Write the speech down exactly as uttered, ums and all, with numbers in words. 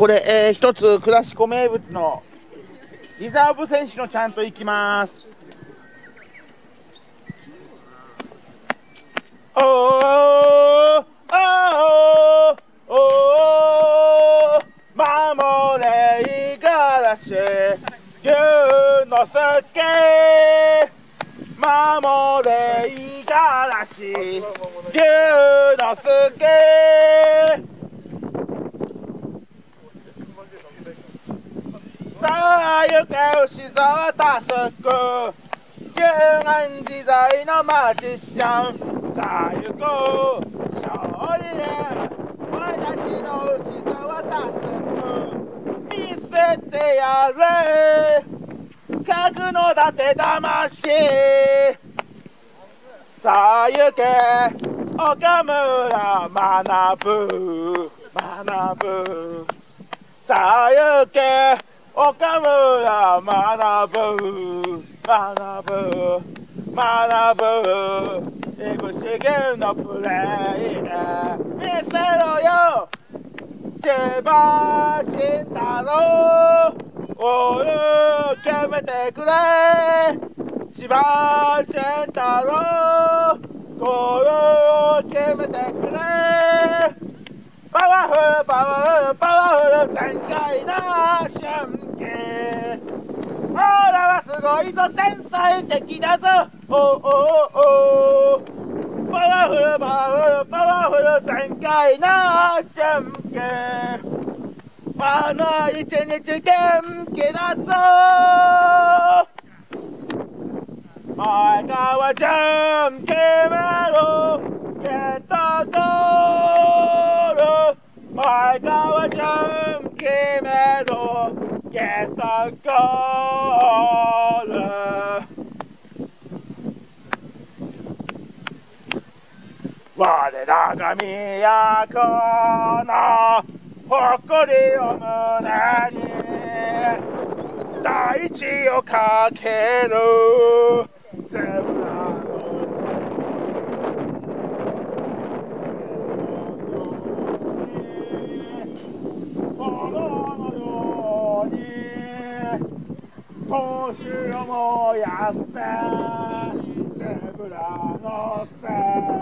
これ、えー、一つクラシコ名物のリザーブ選手のちゃんと行きます。おーおーおー守れ五十嵐龍之介、守れ五十嵐龍之介、さあ行け牛沢佑、十安自在のマジシャン、さあ行こう勝利で俺たちの牛沢佑、見せてやれ格の立て魂、さあ行け岡村学学、さあ行け岡村学学学、いぶしげのプレーで見せろよ千葉慎太郎、ゴール決めてくれ千葉慎太郎、ゴール決めてくれ、パワフルパワフルパワフル全開な瞬間、オーラはすごいぞ天才的だぞ、おおおお、パワフルパワフルパワフル全開な瞬間、あの一日元気だぞ、前川ちゃん決めろゲットゴール、前川ちゃん決めろゲットゴール、我らが都の誇りを胸に大地をかけるゼブラの炎のように闘志を燃やせゼブラのせい